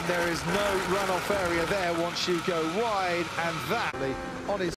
there is no runoff area there once you go wide, and that on his